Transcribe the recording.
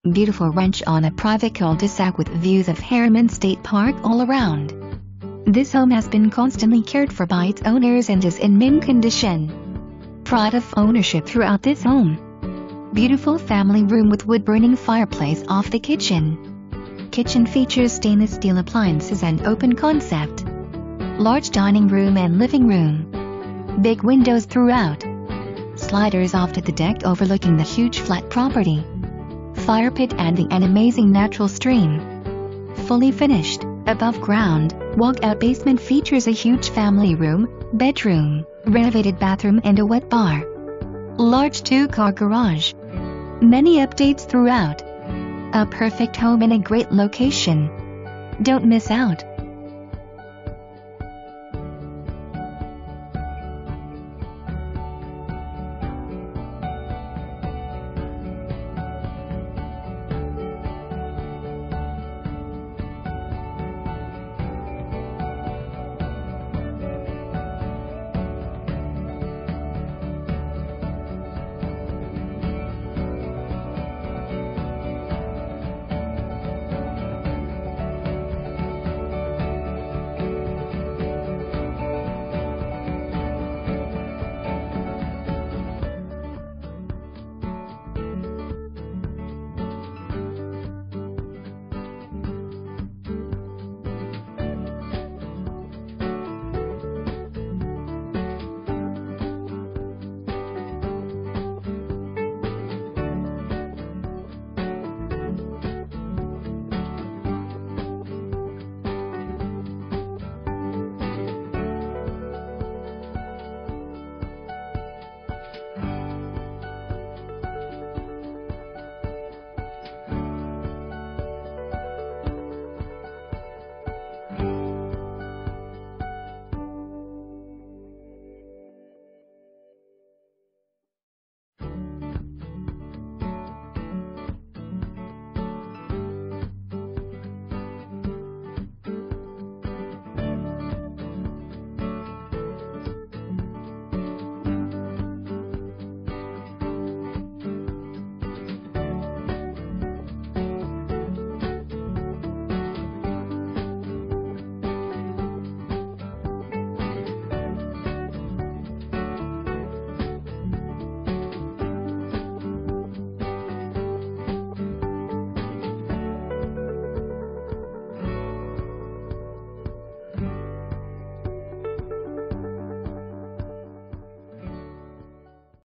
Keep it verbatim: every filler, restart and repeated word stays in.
Beautiful ranch on a private cul-de-sac with views of Harriman State Park all around. This home has been constantly cared for by its owners and is in mint condition. Pride of ownership throughout this home. Beautiful family room with wood-burning fireplace off the kitchen. Kitchen features stainless steel appliances and open concept. Large dining room and living room. Big windows throughout. Sliders off to the deck overlooking the huge flat property. Fire pit and an amazing natural stream. Fully finished, above ground, walkout basement features a huge family room, bedroom, renovated bathroom and a wet bar. Large two-car garage. Many updates throughout. A perfect home in a great location. Don't miss out.